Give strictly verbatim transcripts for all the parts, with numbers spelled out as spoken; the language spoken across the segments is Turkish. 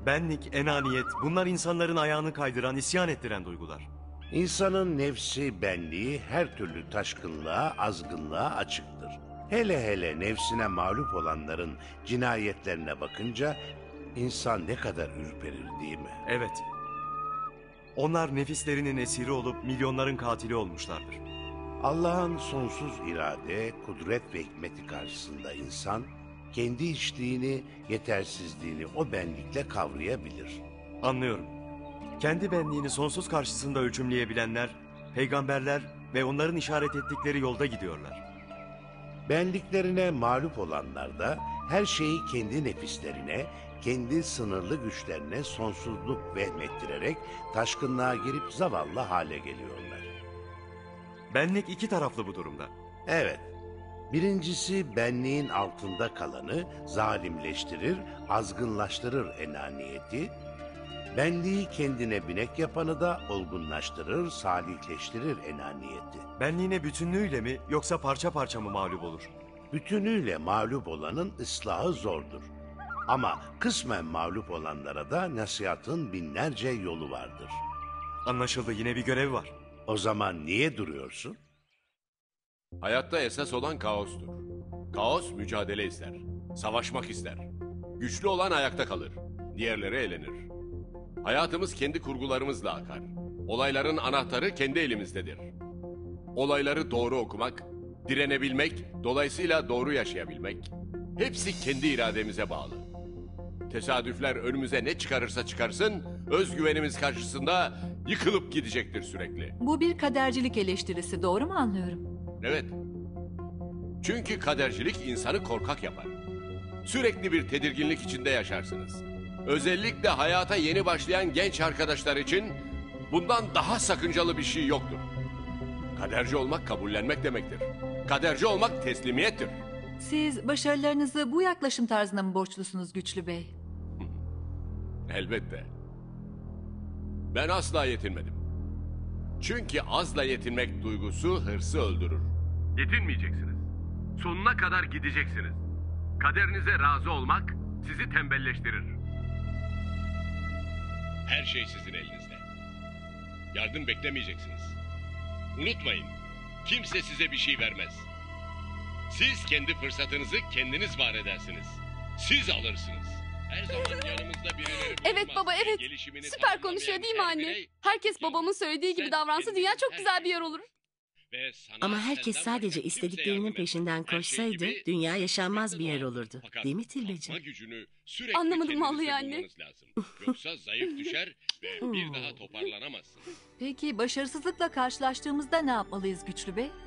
benlik, enaniyet, bunlar insanların ayağını kaydıran, isyan ettiren duygular. İnsanın nefsi, benliği her türlü taşkınlığa, azgınlığa açıktır. Hele hele nefsine mağlup olanların cinayetlerine bakınca insan ne kadar ürperir değil mi? Evet. Onlar nefislerinin esiri olup milyonların katili olmuşlardır. Allah'ın sonsuz irade, kudret ve hikmeti karşısında insan kendi içtiğini, yetersizliğini o benlikle kavrayabilir. Anlıyorum. Kendi benliğini sonsuz karşısında ölçümleyebilenler, peygamberler ve onların işaret ettikleri yolda gidiyorlar. Benliklerine mağlup olanlar da her şeyi kendi nefislerine, kendi sınırlı güçlerine sonsuzluk vehmettirerek taşkınlığa girip zavallı hale geliyorlar. Benlik iki taraflı bu durumda. Evet, birincisi benliğin altında kalanı zalimleştirir, azgınlaştırır enaniyeti, benliği kendine binek yapanı da olgunlaştırır, salihleştirir enaniyeti. Benliğine bütünlüğüyle mi yoksa parça parça mı mağlup olur? Bütünüyle mağlup olanın ıslahı zordur. Ama kısmen mağlup olanlara da nasihatın binlerce yolu vardır. Anlaşıldı, yine bir görev var. O zaman niye duruyorsun? Hayatta esas olan kaostur. Kaos mücadele ister, savaşmak ister. Güçlü olan ayakta kalır, diğerleri elenir. Hayatımız kendi kurgularımızla akar. Olayların anahtarı kendi elimizdedir. Olayları doğru okumak, direnebilmek, dolayısıyla doğru yaşayabilmek, hepsi kendi irademize bağlı. Tesadüfler önümüze ne çıkarırsa çıkarsın, özgüvenimiz karşısında yıkılıp gidecektir sürekli. Bu bir kadercilik eleştirisi, doğru mu anlıyorum? Evet. Çünkü kadercilik insanı korkak yapar. Sürekli bir tedirginlik içinde yaşarsınız. Özellikle hayata yeni başlayan genç arkadaşlar için bundan daha sakıncalı bir şey yoktur. Kaderci olmak kabullenmek demektir. Kaderci olmak teslimiyettir. Siz başarılarınızı bu yaklaşım tarzına mı borçlusunuz Güçlü Bey? Elbette. Ben asla yetinmedim. Çünkü azla yetinmek duygusu hırsı öldürür. Yetinmeyeceksiniz. Sonuna kadar gideceksiniz. Kaderinize razı olmak sizi tembelleştirir. Her şey sizin elinizde. Yardım beklemeyeceksiniz. Unutmayın, kimse size bir şey vermez. Siz kendi fırsatınızı kendiniz var edersiniz. Siz alırsınız. Her zaman yanımızda birileri Evet baba, bulunmaz. evet. Gelişimini Süper tamamlamayan konuşuyor değil mi her anne? birey, Herkes babamın söylediği gibi Sen davransa dünya kendin çok her güzel bir şeyi yer olur. ve sana Ama herkes senden sadece başka kimse istediklerinin yardım peşinden etmez. Her şey koşsaydı gibi dünya siz yaşanmaz sürekli bir yer doğar. olurdu. Fakat Değil mi Tilbeciğim? kalkma gücünü sürekli Anlamadım kendinizde vallahi anne. bulmanız lazım. Yoksa zayıf düşer ve bir daha toparlanamazsınız. Peki başarısızlıkla karşılaştığımızda ne yapmalıyız Güçlü Bey?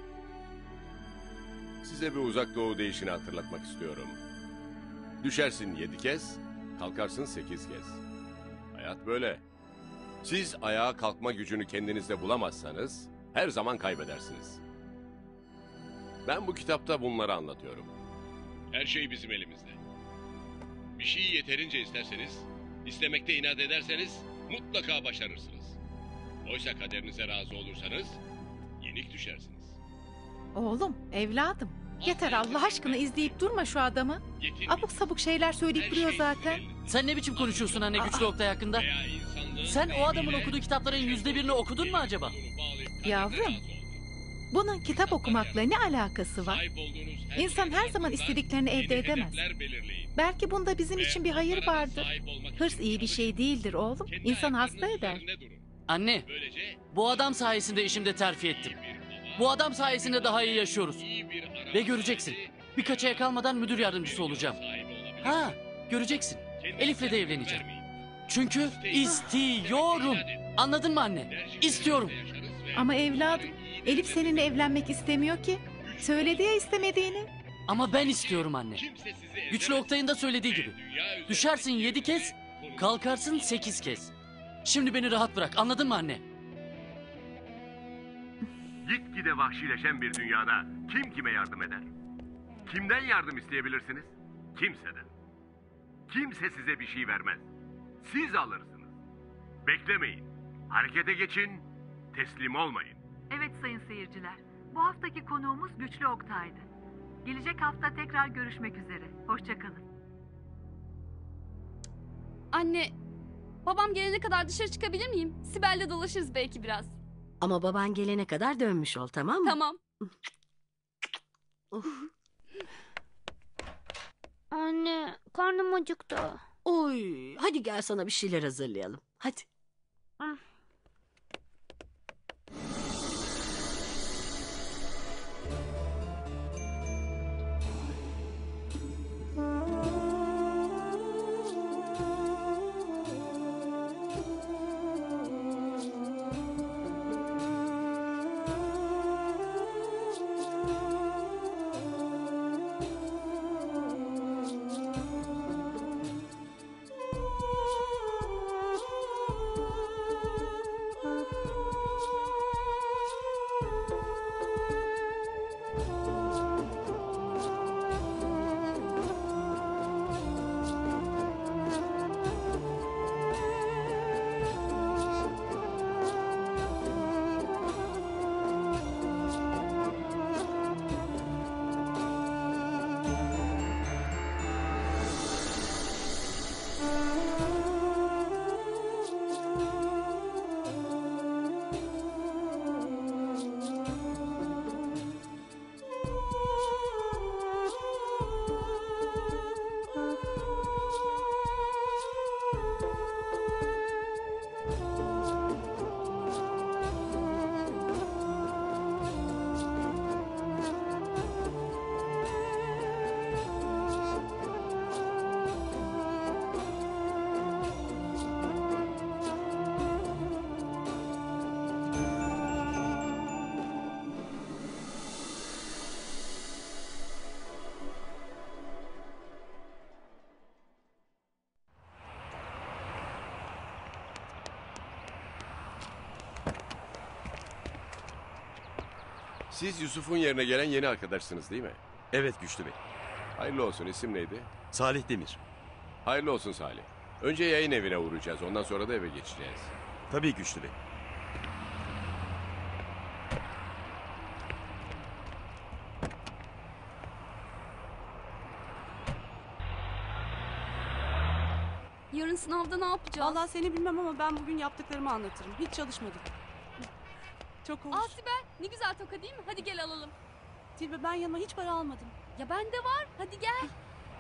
Size bir uzak doğu deyişini hatırlatmak istiyorum. Düşersin yedi kez, kalkarsın sekiz kez. Hayat böyle. Siz ayağa kalkma gücünü kendinizde bulamazsanız her zaman kaybedersiniz. Ben bu kitapta bunları anlatıyorum. Her şey bizim elimizde. Bir şeyi yeterince isterseniz, istemekte inat ederseniz mutlaka başarırsınız. Oysa kaderinize razı olursanız yenik düşersiniz. Oğlum, evladım. Yeter Allah aşkına izleyip durma şu adamı. Abuk sabuk şeyler söyleyip duruyor zaten. Sen ne biçim konuşuyorsun anne Güçlü Oktay hakkında? Sen o adamın okuduğu kitapların yüzde birini okudun mu acaba? Yavrum, bunun kitap okumakla ne alakası var? İnsan her zaman istediklerini elde edemez. Belki bunda bizim için bir hayır vardır. Hırs iyi bir şey değildir oğlum. İnsan hasta eder. Anne, bu adam sayesinde işimde terfi ettim. Bu adam sayesinde daha iyi yaşıyoruz. Ve göreceksin, birkaç ay kalmadan müdür yardımcısı olacağım. Ha, göreceksin. Elif'le de evleneceğim. Çünkü istiyorum. Anladın mı anne? İstiyorum. Ama evladım, Elif seninle evlenmek istemiyor ki. Söyledi ya istemediğini. Ama ben istiyorum anne. Güçlü Oktay'ın da söylediği gibi. Düşersin yedi kez, kalkarsın sekiz kez. Şimdi beni rahat bırak, anladın mı anne? Gitgide vahşileşen bir dünyada kim kime yardım eder? Kimden yardım isteyebilirsiniz? Kimseden. Kimse size bir şey vermez. Siz alırsınız. Beklemeyin. Harekete geçin. Teslim olmayın. Evet sayın seyirciler, bu haftaki konuğumuz Güçlü Oktay'dı. Gelecek hafta tekrar görüşmek üzere. Hoşça kalın. Anne, Babam gelene kadar dışarı çıkabilir miyim? Sibel'le dolaşırız belki biraz. Ama baban gelene kadar dönmüş ol, tamam mı? Tamam. Of. Anne, karnım acıktı. Oy, hadi gel sana bir şeyler hazırlayalım. Hadi. Siz Yusuf'un yerine gelen yeni arkadaşsınız değil mi? Evet Güçlü Bey. Hayırlı olsun, isim neydi? Salih Demir. Hayırlı olsun Salih. Önce yayın evine uğrayacağız, ondan sonra da eve geçeceğiz. Tabii Güçlü Bey. Yarın sınavda ne yapacağız? Vallahi seni bilmem ama ben bugün yaptıklarımı anlatırım. Hiç çalışmadım. Çok hoş. Aa Sibel, ne güzel toka değil mi? Hadi gel alalım. Tilbe, ben yanıma hiç para almadım. Ya bende var, hadi gel.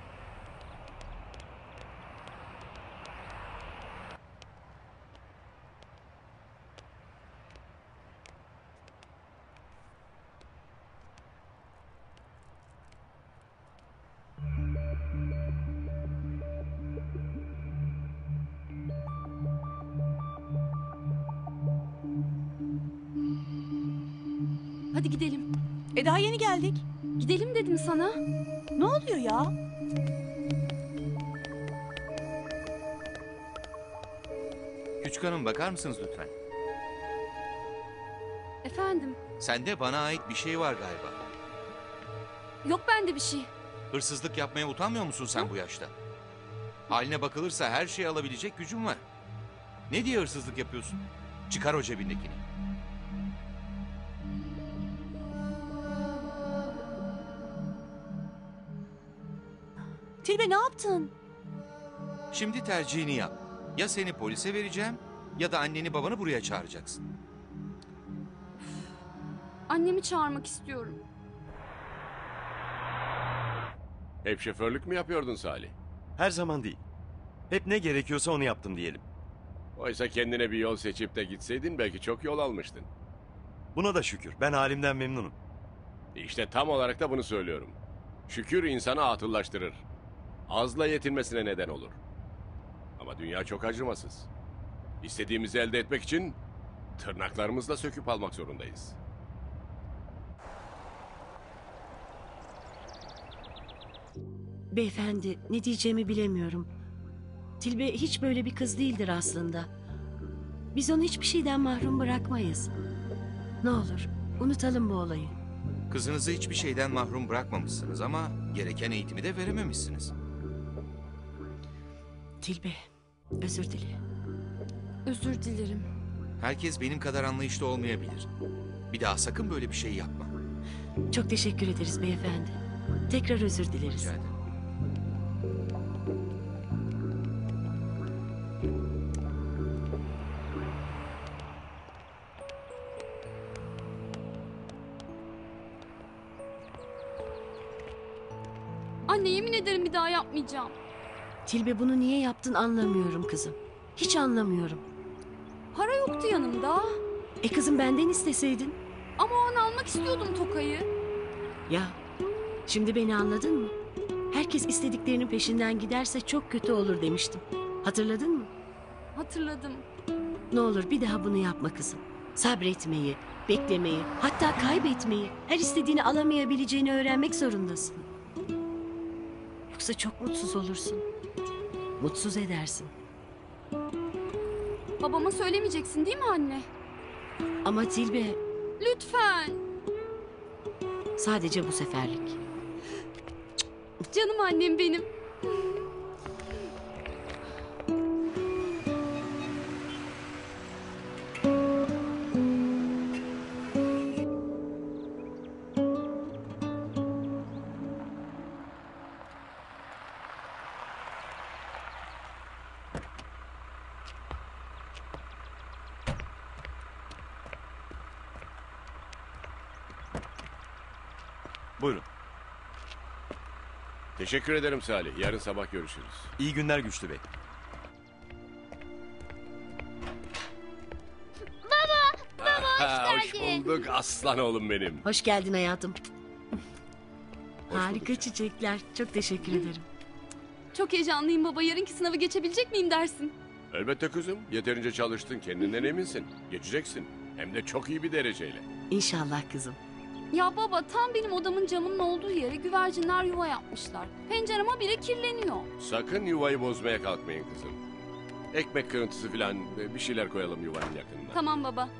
Hadi gidelim. E daha yeni geldik. Gidelim dedim sana. Ne oluyor ya? Küçük hanım bakar mısınız lütfen? Efendim? Sende bana ait bir şey var galiba. Yok bende bir şey. Hırsızlık yapmaya utanmıyor musun sen bu yaşta? Haline bakılırsa her şeyi alabilecek gücün var. Ne diye hırsızlık yapıyorsun? Çıkar o cebindekini. Tilbe, ne yaptın? Şimdi tercihini yap. Ya seni polise vereceğim ya da anneni babanı buraya çağıracaksın. Annemi çağırmak istiyorum. Hep şoförlük mü yapıyordun Salih? Her zaman değil. Hep ne gerekiyorsa onu yaptım diyelim. Oysa kendine bir yol seçip de gitseydin belki çok yol almıştın. Buna da şükür. Ben halimden memnunum. İşte tam olarak da bunu söylüyorum. Şükür insanı atıllaştırır. Azla yetinmesine neden olur. Ama dünya çok acımasız. İstediğimizi elde etmek için tırnaklarımızla söküp almak zorundayız. Beyefendi, ne diyeceğimi bilemiyorum. Tilbe hiç böyle bir kız değildir aslında. Biz onu hiçbir şeyden mahrum bırakmayız. Ne olur, unutalım bu olayı. Kızınızı hiçbir şeyden mahrum bırakmamışsınız ama gereken eğitimi de verememişsiniz. Tilbe, özür dile. Özür dilerim. Herkes benim kadar anlayışlı olmayabilir. Bir daha sakın böyle bir şey yapma. Çok teşekkür ederiz beyefendi. Tekrar özür dileriz. Rica ederim. Anne yemin ederim bir daha yapmayacağım. Tilbe bunu niye yaptın anlamıyorum kızım. Hiç anlamıyorum. Para yoktu yanımda. E kızım benden isteseydin. Ama o an almak istiyordum tokayı. Ya şimdi beni anladın mı? Herkes istediklerinin peşinden giderse çok kötü olur demiştim. Hatırladın mı? Hatırladım. Ne olur bir daha bunu yapma kızım. Sabretmeyi, beklemeyi, hatta kaybetmeyi, her istediğini alamayabileceğini öğrenmek zorundasın. Yoksa çok mutsuz olursun. Mutsuz edersin. Babama söylemeyeceksin değil mi anne? Ama Tilbe, Lütfen. sadece bu seferlik. Canım annem benim. Buyurun. Teşekkür ederim Salih. Yarın sabah görüşürüz. İyi günler Güçlü Bey. Ha, hoş geldin. bulduk aslan oğlum benim. Hoş geldin hayatım. Hoş Harika bulduk. çiçekler. Çok teşekkür ederim. Çok heyecanlıyım baba. Yarınki sınavı geçebilecek miyim dersin? Elbette kızım. Yeterince çalıştın. Kendinden eminsin. Geçeceksin. Hem de çok iyi bir dereceyle. İnşallah kızım. Ya baba tam benim odamın camının olduğu yere güvercinler yuva yapmışlar. Pencereme bile kirleniyor. Sakın yuvayı bozmaya kalkmayın kızım. Ekmek kırıntısı falan bir şeyler koyalım yuvanın yakınına. Tamam baba.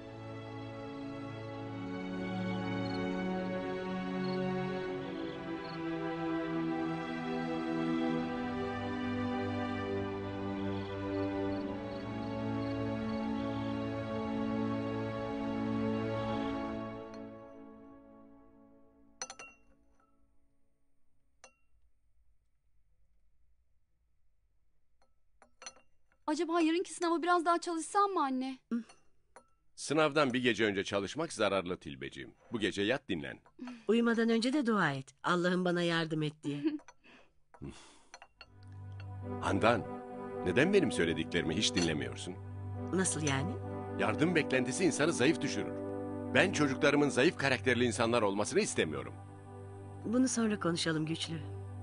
Acaba yarınki sınava biraz daha çalışsam mı anne? Sınavdan bir gece önce çalışmak zararlı Tilbeciğim. Bu gece yat dinlen. Uyumadan önce de dua et. Allah'ım bana yardım et diye. Handan, neden benim söylediklerimi hiç dinlemiyorsun? Nasıl yani? Yardım beklentisi insanı zayıf düşürür. Ben çocuklarımın zayıf karakterli insanlar olmasını istemiyorum. Bunu sonra konuşalım Güçlü.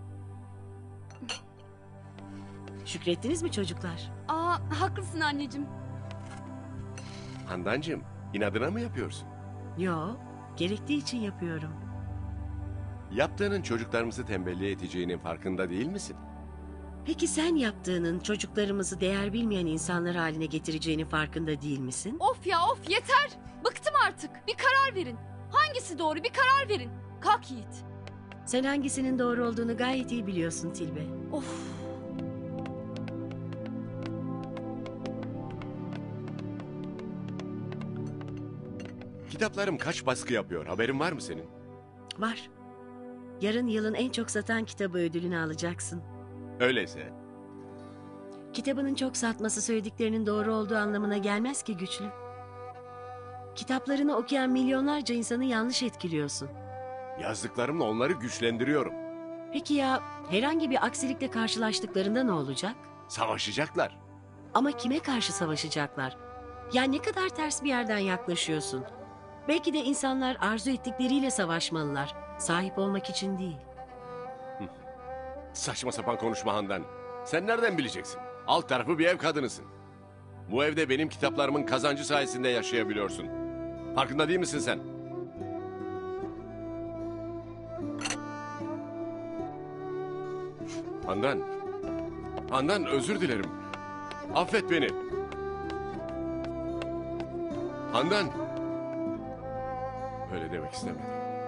Şükrettiniz mi çocuklar? Aa haklısın anneciğim. Handancığım, inadına mı yapıyorsun? Yo, gerektiği için yapıyorum. Yaptığının çocuklarımızı tembelliğe edeceğinin farkında değil misin? Peki sen yaptığının çocuklarımızı değer bilmeyen insanlar haline getireceğinin farkında değil misin? Of ya of yeter. Bıktım artık. Bir karar verin. Hangisi doğru bir karar verin. Kalk Yiğit. Sen hangisinin doğru olduğunu gayet iyi biliyorsun Tilbe. Of. Kitaplarım kaç baskı yapıyor, haberin var mı senin? Var. Yarın yılın en çok satan kitabı ödülünü alacaksın. Öyleyse Kitabının çok satması söylediklerinin doğru olduğu anlamına gelmez ki Güçlü. Kitaplarını okuyan milyonlarca insanı yanlış etkiliyorsun. yazdıklarımla onları güçlendiriyorum. Peki ya herhangi bir aksilikle karşılaştıklarında ne olacak? Savaşacaklar. Ama kime karşı savaşacaklar? Ya ne kadar ters bir yerden yaklaşıyorsun. Belki de insanlar arzu ettikleriyle savaşmalılar. Sahip olmak için değil. Saçma sapan konuşma Handan. Sen nereden bileceksin? Alt tarafı bir ev kadınısın. Bu evde benim kitaplarımın kazancı sayesinde yaşayabiliyorsun. Farkında değil misin sen? Handan. Handan özür dilerim. Affet beni. Handan. Öyle demek istemedim.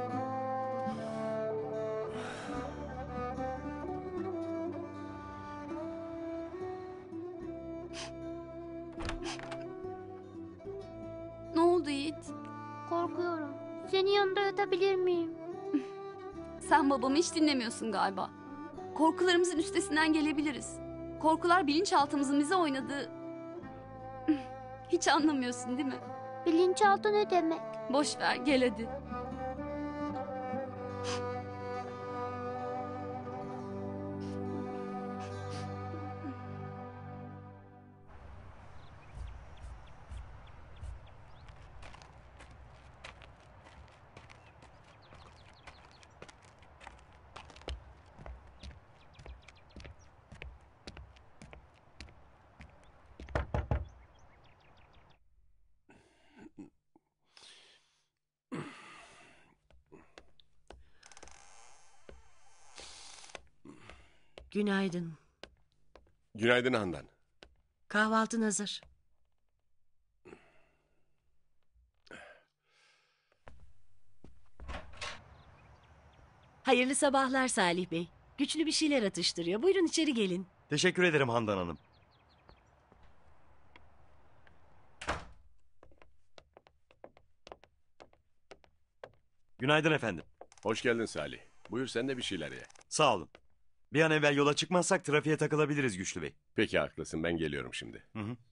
Ne oldu Yiğit? Korkuyorum. Senin yanında yatabilir miyim? Sen babamı hiç dinlemiyorsun galiba. Korkularımızın üstesinden gelebiliriz. Korkular bilinçaltımızın bize oynadığı... Hiç anlamıyorsun değil mi? Bilinçaltı ne demek? Boş ver gel hadi. Günaydın. Günaydın Handan. Kahvaltın hazır. Hayırlı sabahlar Salih Bey. Güçlü bir şeyler atıştırıyor. Buyurun içeri gelin. Teşekkür ederim Handan Hanım. Günaydın efendim. Hoş geldin Salih. Buyur sen de bir şeyler ye. Sağ olun. Bir an evvel yola çıkmazsak trafiğe takılabiliriz Güçlü Bey. Peki haklısın, ben geliyorum şimdi. Hı hı.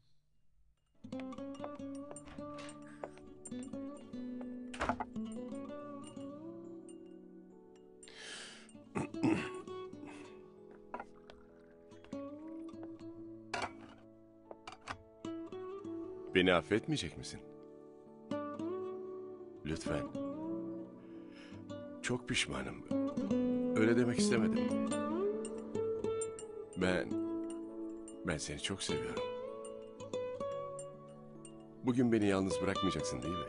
Beni affetmeyecek misin? Lütfen. Çok pişmanım. Öyle demek istemedim. Ben... Ben seni çok seviyorum. Bugün beni yalnız bırakmayacaksın değil mi?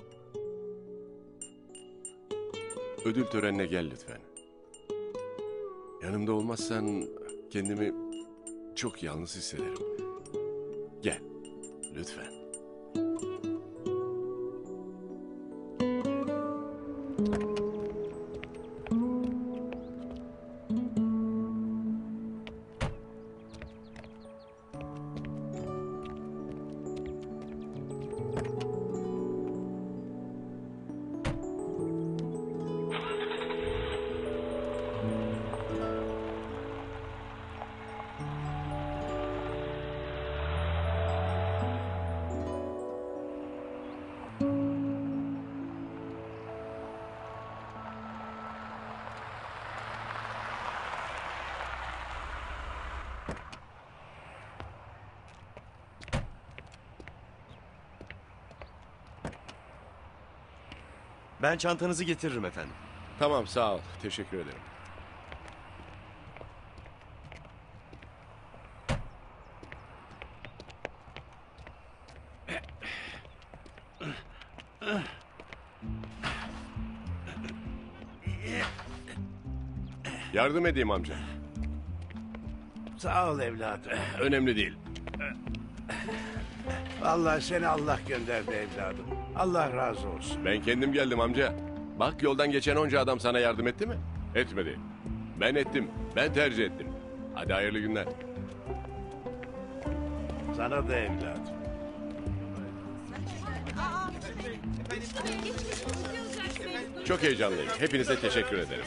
Ödül törenine gel lütfen. Yanımda olmazsan kendimi çok yalnız hissederim. Gel, lütfen. Ben çantanızı getiririm efendim. Tamam, sağ ol. Teşekkür ederim. Yardım edeyim amca. Sağ ol evladım. Önemli değil. Vallahi seni Allah gönderdi evladım. Allah razı olsun. Ben kendim geldim amca. Bak yoldan geçen onca adam sana yardım etti mi? Etmedi. Ben ettim. Ben tercih ettim. Hadi hayırlı günler. Sana da evladım. Çok heyecanlıyım. Hepinize teşekkür ederim.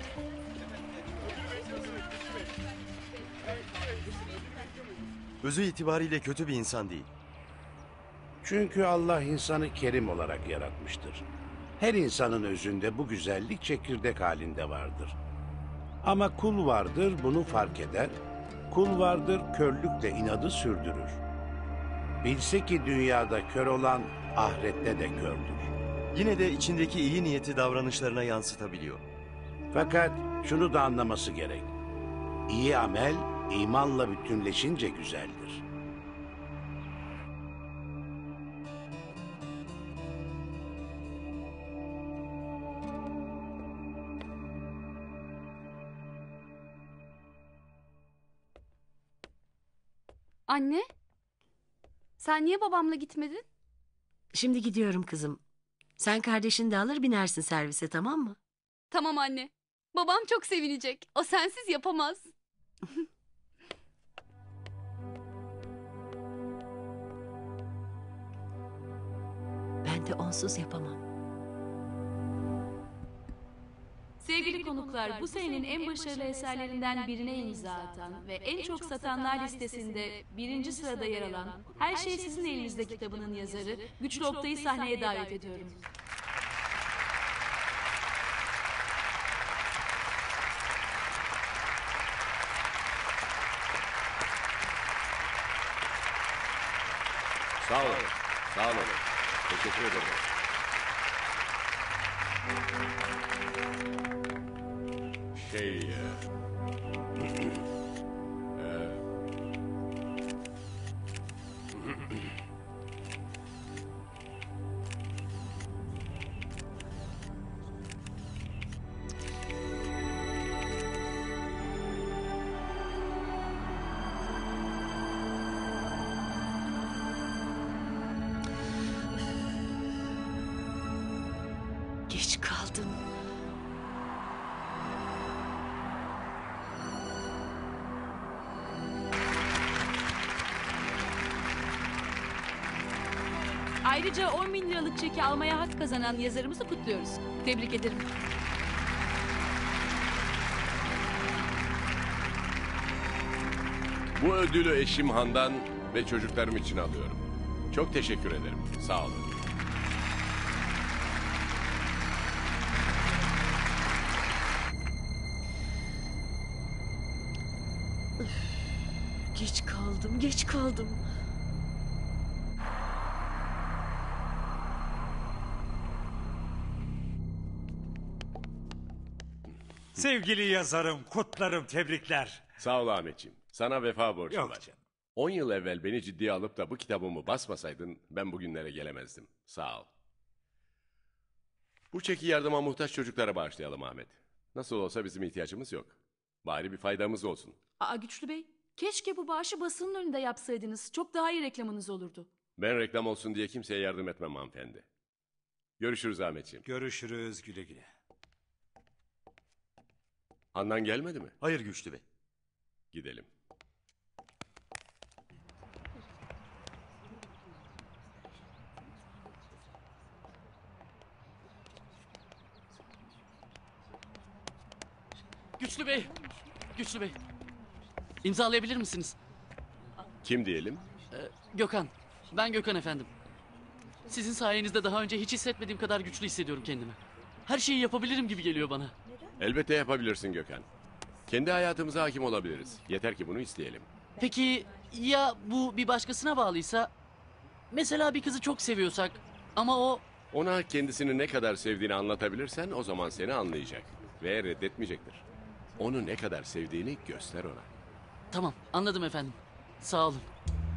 Özü itibariyle kötü bir insan değil. Çünkü Allah insanı kerim olarak yaratmıştır. Her insanın özünde bu güzellik çekirdek halinde vardır. Ama kul vardır bunu fark eder, kul vardır körlükle inadı sürdürür. Bilse ki dünyada kör olan ahirette de kördür. Yine de içindeki iyi niyeti davranışlarına yansıtabiliyor. Fakat şunu da anlaması gerek. İyi amel imanla bütünleşince güzeldir. Anne, sen niye babamla gitmedin? Şimdi gidiyorum kızım. Sen kardeşini de alır binersin servise, tamam mı? Tamam anne. Babam çok sevinecek. O sensiz yapamaz. Ben de onsuz yapamam. Sevgili konuklar, bu senenin en başarılı eserlerinden birine imza atan ve en çok satanlar listesinde birinci sırada yer alan Her Şey Sizin Elinizde kitabının yazarı Güçlü Oktay'ı sahneye davet ediyorum. Sağ olun. Sağ olun. Teşekkür ederim. Şey... e, e, kaldım. Ayrıca on bin liralık çeki almaya hak kazanan yazarımızı kutluyoruz. Tebrik ederim. Bu ödülü eşim Handan ve çocuklarım için alıyorum. Çok teşekkür ederim. Sağ olun. Geç kaldım, geç kaldım. Sevgili yazarım, kutlarım, tebrikler. Sağ ol Ahmetciğim. Sana vefa borcum Yok var. canım. On yıl evvel beni ciddiye alıp da bu kitabımı basmasaydın ben bugünlere gelemezdim. Sağ ol. Bu çeki yardıma muhtaç çocuklara bağışlayalım Ahmet. Nasıl olsa bizim ihtiyacımız yok. Bari bir faydamız olsun. Aa Güçlü Bey, keşke bu bağışı basının önünde yapsaydınız. Çok daha iyi reklamınız olurdu. Ben reklam olsun diye kimseye yardım etmem hanımefendi. Görüşürüz Ahmetciğim. Görüşürüz, güle güle. Handan gelmedi mi? Hayır Güçlü Bey. Gidelim. Güçlü Bey, Güçlü Bey. İmzalayabilir misiniz? Kim diyelim? Ee, Gökhan. Ben Gökhan efendim. Sizin sayenizde daha önce hiç hissetmediğim kadar güçlü hissediyorum kendimi. Her şeyi yapabilirim gibi geliyor bana. Elbette yapabilirsin Gökhan. Kendi hayatımıza hakim olabiliriz. Yeter ki bunu isteyelim. Peki ya bu bir başkasına bağlıysa? Mesela bir kızı çok seviyorsak ama o... Ona kendisini ne kadar sevdiğini anlatabilirsen o zaman seni anlayacak. Ve reddetmeyecektir. Onu ne kadar sevdiğini göster ona. Tamam, anladım efendim. Sağ olun.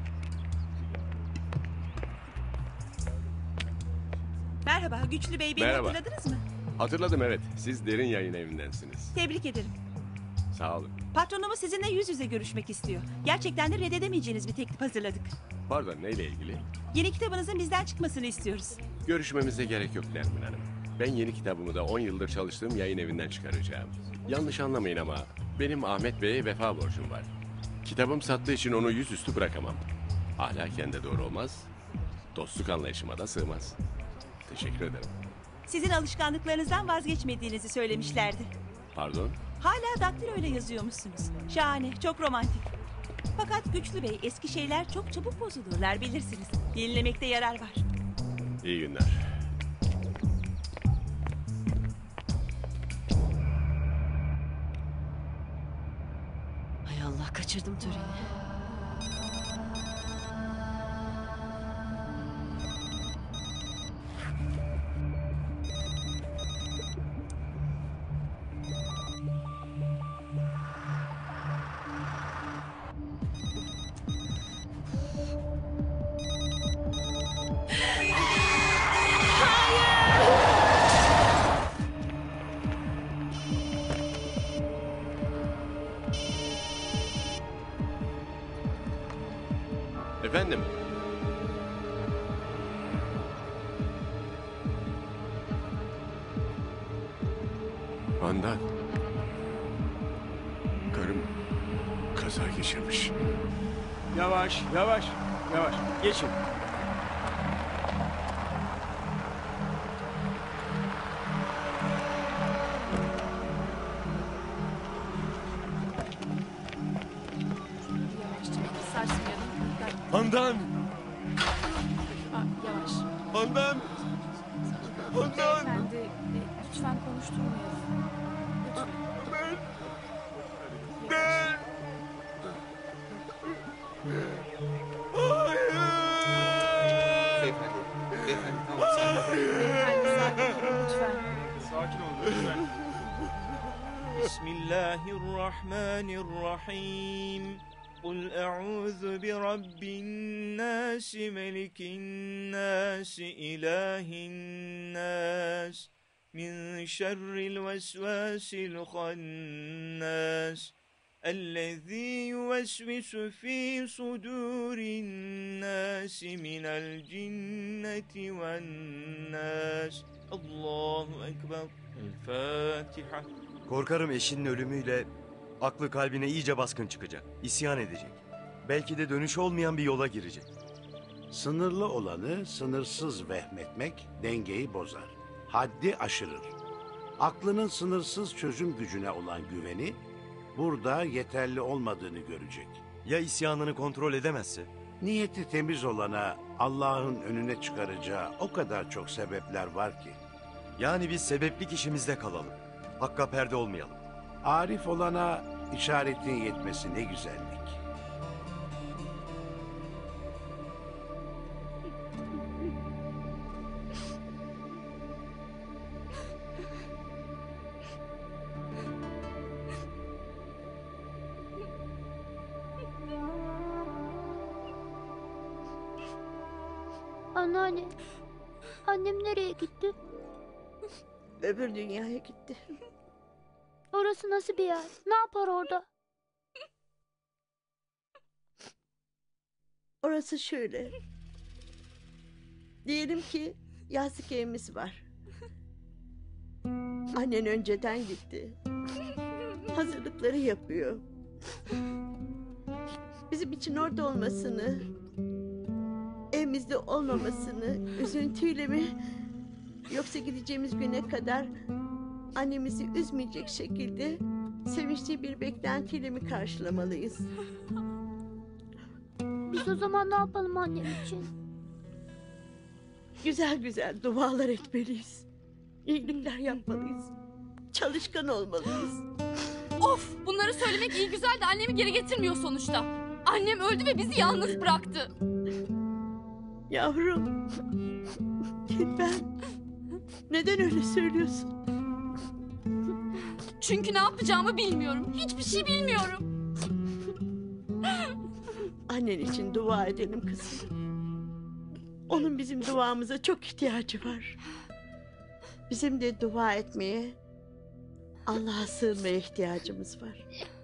Merhaba, Güçlü Bey beni Merhaba. hatırladınız mı? Hatırladım evet. Siz Derin Yayın Evi'ndensiniz. Tebrik ederim. Sağ olun. Patronumuz sizinle yüz yüze görüşmek istiyor. Gerçekten de reddedemeyeceğiniz bir teklif hazırladık. Pardon, neyle ilgili? Yeni kitabınızın bizden çıkmasını istiyoruz. Görüşmemize gerek yok Nermin Hanım. Ben yeni kitabımı da on yıldır çalıştığım yayın evinden çıkaracağım. Yanlış anlamayın ama benim Ahmet Bey'e vefa borcum var. Kitabım sattığı için onu yüzüstü bırakamam. Ahlaken de doğru olmaz. Dostluk anlayışıma da sığmaz. Teşekkür ederim. Sizin alışkanlıklarınızdan vazgeçmediğinizi söylemişlerdi. Pardon? Hala daktilo ile yazıyormuşsunuz. Şahane, çok romantik. Fakat Güçlü Bey, eski şeyler çok çabuk bozulurlar bilirsiniz. Yenilemekte yarar var. İyi günler. Hay Allah, kaçırdım töreni. Efendim? Handan. Karım kaza geçirmiş. Yavaş, yavaş, yavaş. Geçin. Sarsmayalım. Handan! Aa, yavaş. Handan! Handan! Beyefendi, e, lütfen konuşturmayalım. Lütfen. Ben! Beyefendi, beyefendi tamam. Beyefendi sakin olun lütfen. Sakin olun lütfen. Bismillahirrahmanirrahim. قل أعوذ برب الناس ملك الناس إله الناس من شر الوسواس الخناس الذي يوسوس في صدور الناس من الجنة والناس. الله أكبر. الفاتحة. Korkarım eşinin ölümüyle aklı kalbine iyice baskın çıkacak. İsyan edecek. Belki de dönüş olmayan bir yola girecek. Sınırlı olanı sınırsız vehmetmek dengeyi bozar. Haddi aşırır. Aklının sınırsız çözüm gücüne olan güveni burada yeterli olmadığını görecek. Ya isyanını kontrol edemezse? Niyeti temiz olana Allah'ın önüne çıkaracağı o kadar çok sebepler var ki. Yani biz sebeplik işimizde kalalım. Hakka perde olmayalım. Arif olana işaretin yetmesi ne güzellik. Anneanne, annem nereye gitti? Öbür dünyaya gitti. Orası nasıl bir yer? Ne yapar orada? Orası şöyle. Diyelim ki yazlık evimiz var. Annen önceden gitti. Hazırlıkları yapıyor. Bizim için orada olmasını, evimizde olmamasını üzüntüyle mi, yoksa gideceğimiz güne kadar annemizi üzmeyecek şekilde sevinçli bir beklentiyle mi karşılamalıyız? Biz o zaman ne yapalım annem için? Güzel güzel dualar etmeliyiz. İyilikler yapmalıyız. Çalışkan olmalıyız. Of, bunları söylemek iyi güzel de annemi geri getirmiyor sonuçta. Annem öldü ve bizi yalnız bıraktı. Yavrum. Ben. Neden öyle söylüyorsun? Çünkü ne yapacağımı bilmiyorum. Hiçbir şey bilmiyorum. Annen için dua edelim kızım. Onun bizim duamıza çok ihtiyacı var. Bizim de dua etmeye, Allah'a sığınmaya ihtiyacımız var.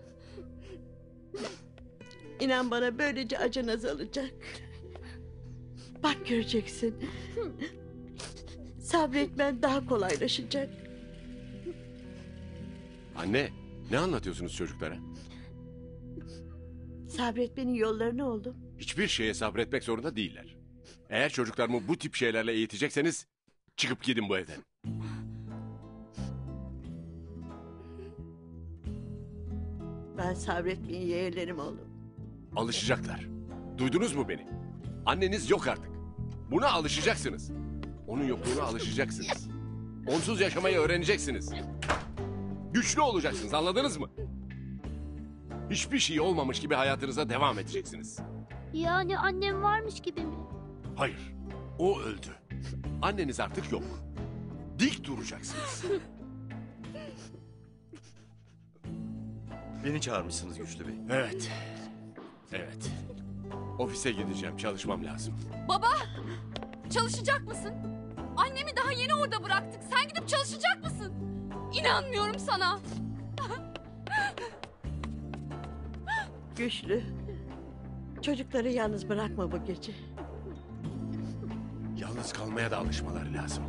İnan bana böylece acın azalacak. Bak göreceksin. Sabretmen daha kolaylaşacak. Anne, ne anlatıyorsunuz çocuklara? Sabretmenin yolları ne oldu? Hiçbir şeye sabretmek zorunda değiller. Eğer çocuklarımı bu tip şeylerle eğitecekseniz çıkıp gidin bu evden. Ben sabretmeyi yeğlerim oğlum. Alışacaklar. Duydunuz mu beni? Anneniz yok artık. Buna alışacaksınız. Onun yokluğuna alışacaksınız. Onsuz yaşamayı öğreneceksiniz. Güçlü olacaksınız, anladınız mı? Hiçbir şey olmamış gibi hayatınıza devam edeceksiniz. Yani annem varmış gibi mi? Hayır, o öldü. Anneniz artık yok. Dik duracaksınız. Beni çağırmışsınız Güçlü Bey. Evet. Evet. Ofise gideceğim, çalışmam lazım. Baba, çalışacak mısın? Annemi daha yeni orada bıraktık. Sen gidip çalışacak mısın? İnanmıyorum sana. Güçlü. Çocukları yalnız bırakma bu gece. Yalnız kalmaya da alışmaları lazım.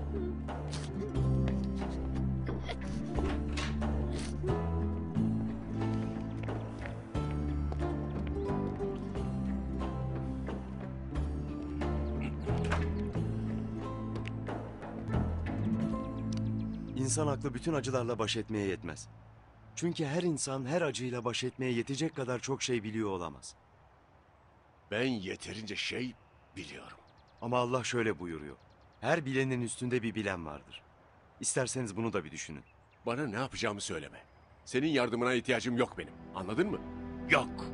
İnsan aklı bütün acılarla baş etmeye yetmez. Çünkü her insan her acıyla baş etmeye yetecek kadar çok şey biliyor olamaz. Ben yeterince şey biliyorum. Ama Allah şöyle buyuruyor. Her bilenin üstünde bir bilen vardır. İsterseniz bunu da bir düşünün. Bana ne yapacağımı söyleme. Senin yardımına ihtiyacım yok benim. Anladın mı? Yok.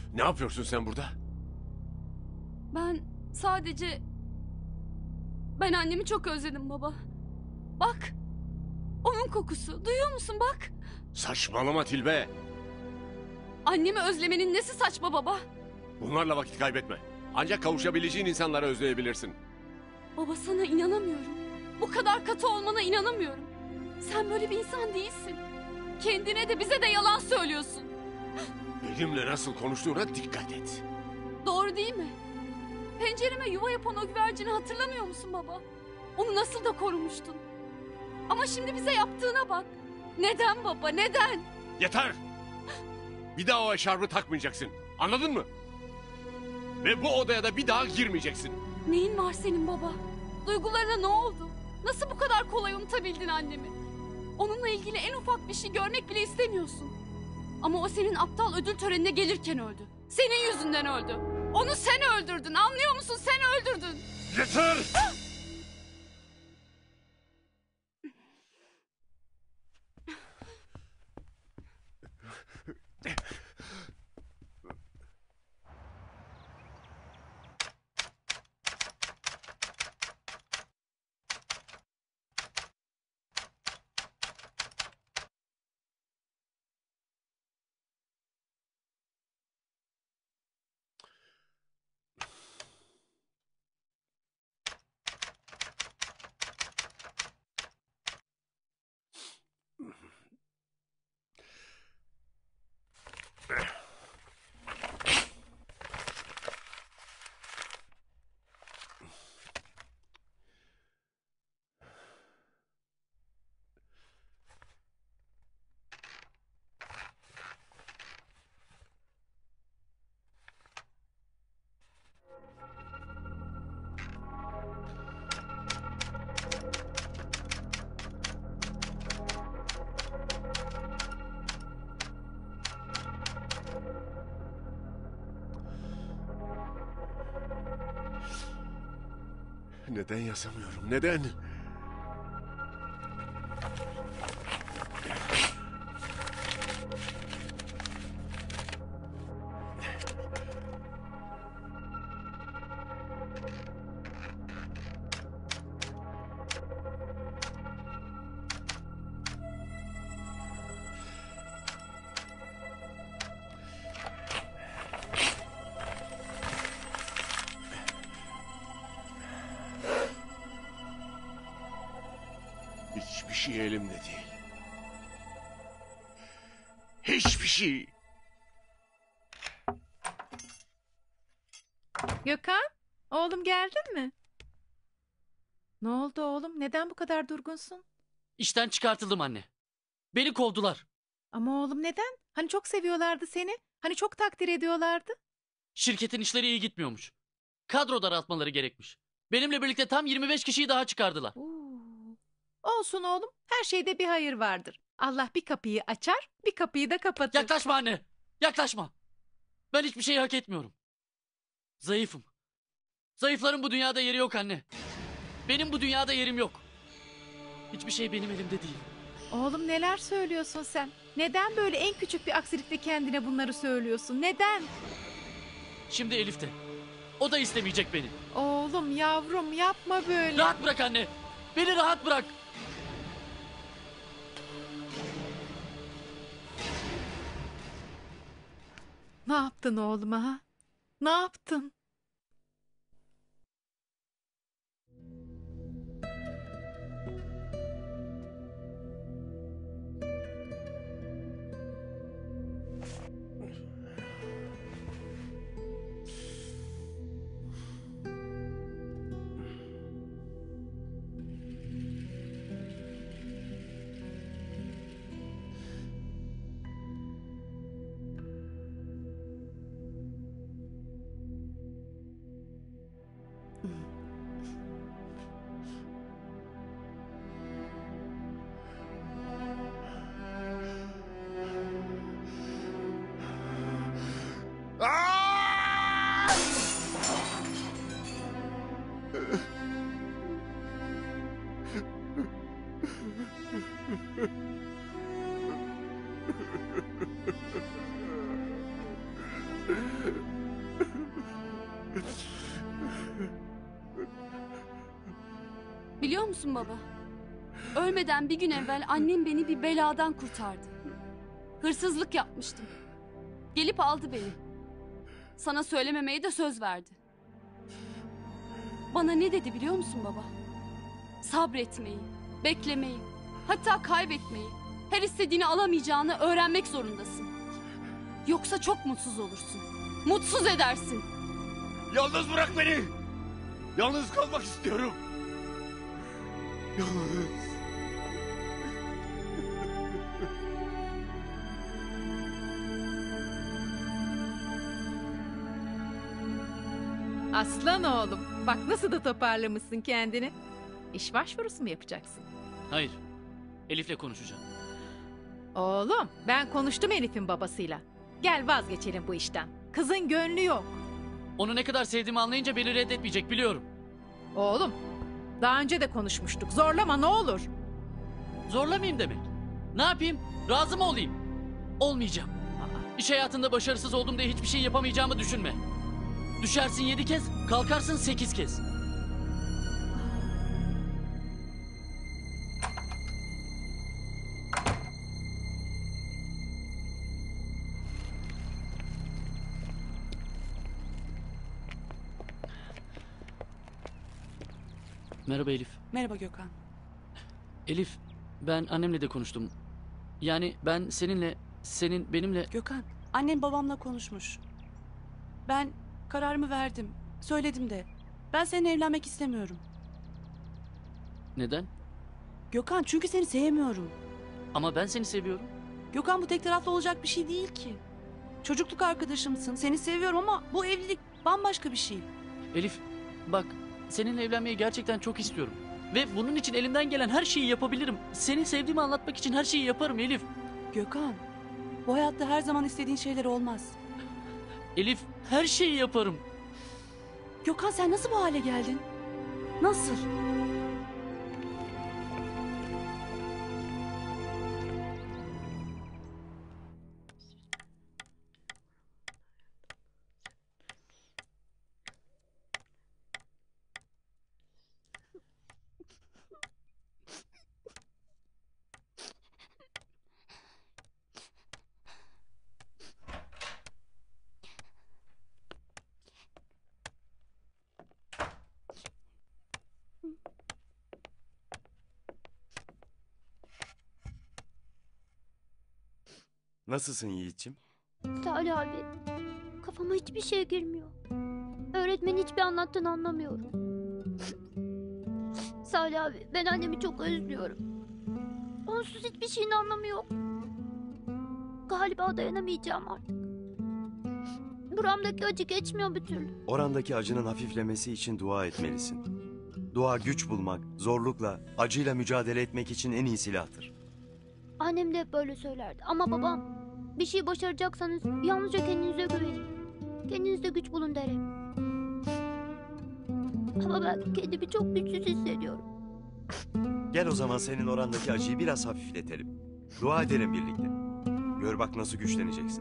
Ne yapıyorsun sen burada? Ben sadece... Ben annemi çok özledim baba. Bak. Onun kokusu. Duyuyor musun bak. Saçmalama Tilbe. Annemi özlemenin nesi saçma baba? Bunlarla vakit kaybetme. Ancak kavuşabileceğin insanları özleyebilirsin. Baba sana inanamıyorum. Bu kadar katı olmana inanamıyorum. Sen böyle bir insan değilsin. Kendine de bize de yalan söylüyorsun. Benimle nasıl konuştuğuna dikkat et. Doğru değil mi? Pencereme yuva yapan o güvercini hatırlamıyor musun baba? Onu nasıl da korumuştun. Ama şimdi bize yaptığına bak. Neden baba, neden? Yeter! Bir daha o eşarbı takmayacaksın. Anladın mı? Ve bu odaya da bir daha girmeyeceksin. Neyin var senin baba? Duygularına ne oldu? Nasıl bu kadar kolay unutabildin annemi? Onunla ilgili en ufak bir şey görmek bile istemiyorsun. Ama o senin aptal ödül törenine gelirken öldü. Senin yüzünden öldü. Onu sen öldürdün, anlıyor musun? Sen öldürdün. Yeter! Neden yazamıyorum? Neden? Hiçbir şey elimde değil. Hiçbir şey. Gökhan, oğlum geldin mi? Ne oldu oğlum? Neden bu kadar durgunsun? İşten çıkartıldım anne. Beni kovdular. Ama oğlum neden? Hani çok seviyorlardı seni. Hani çok takdir ediyorlardı. Şirketin işleri iyi gitmiyormuş. Kadro daraltmaları gerekmiş. Benimle birlikte tam yirmi beş kişiyi daha çıkardılar. Olsun oğlum. Her şeyde bir hayır vardır. Allah bir kapıyı açar, bir kapıyı da kapatır. Yaklaşma anne. Yaklaşma. Ben hiçbir şeyi hak etmiyorum. Zayıfım. Zayıfların bu dünyada yeri yok anne. Benim bu dünyada yerim yok. Hiçbir şey benim elimde değil. Oğlum neler söylüyorsun sen? Neden böyle en küçük bir aksilikte kendine bunları söylüyorsun? Neden? Şimdi Elif de. O da istemeyecek beni. Oğlum yavrum yapma böyle. Rahat bırak anne. Beni rahat bırak. Ne yaptın oğluma ha? Ne yaptın? Biliyor musun baba? Ölmeden bir gün evvel annem beni bir beladan kurtardı. Hırsızlık yapmıştım. Gelip aldı beni. Sana söylememeye de söz verdi. Bana ne dedi biliyor musun baba? Sabretmeyi, beklemeyi, hatta kaybetmeyi, her istediğini alamayacağını öğrenmek zorundasın. Yoksa çok mutsuz olursun. Mutsuz edersin. Yalnız bırak beni. Yalnız kalmak istiyorum. Yalnız. Aslan oğlum. Bak nasıl da toparlamışsın kendini. İş başvurusu mu yapacaksın? Hayır. Elif'le konuşacağım. Oğlum ben konuştum Elif'in babasıyla. Gel vazgeçelim bu işten. Kızın gönlü yok. Onu ne kadar sevdiğimi anlayınca beni reddetmeyecek biliyorum. Oğlum daha önce de konuşmuştuk. Zorlama ne olur. Zorlamayayım demek. Ne yapayım? Razı mı olayım? Olmayacağım. İş hayatında başarısız oldum diye hiçbir şey yapamayacağımı düşünme. Düşersin yedi kez, kalkarsın sekiz kez. Merhaba Elif. Merhaba Gökhan. Elif, ben annemle de konuştum. Yani ben seninle, senin benimle... Gökhan, annem babamla konuşmuş. Ben kararımı verdim. Söyledim de. Ben seninle evlenmek istemiyorum. Neden? Gökhan çünkü seni sevmiyorum. Ama ben seni seviyorum. Gökhan bu tek taraflı olacak bir şey değil ki. Çocukluk arkadaşımsın. Seni seviyorum ama bu evlilik bambaşka bir şey. Elif, bak seninle evlenmeyi gerçekten çok istiyorum. Ve bunun için elimden gelen her şeyi yapabilirim. Seni sevdiğimi anlatmak için her şeyi yaparım Elif. Gökhan, bu hayatta her zaman istediğin şeyler olmaz. Elif, her şeyi yaparım. Gökhan sen nasıl bu hale geldin? Nasıl? Nasılsın Yiğit'ciğim? Salih abi, kafama hiçbir şey girmiyor. Öğretmenin hiçbir anlattığını anlamıyorum. Salih abi, ben annemi çok özlüyorum. Onsuz hiçbir şeyin anlamı yok. Galiba dayanamayacağım artık. Buramdaki acı geçmiyor bir türlü. Orandaki acının hafiflemesi için dua etmelisin. Dua güç bulmak, zorlukla, acıyla mücadele etmek için en iyi silahtır. Annem de hep böyle söylerdi ama babam, bir şey başaracaksanız yalnızca kendinize güvenin. Kendinizde güç bulun der hep. Ama ben kendimi çok güçsüz hissediyorum. Gel o zaman senin orandaki acıyı biraz hafifletelim. Dua edelim birlikte. Gör bak nasıl güçleneceksin.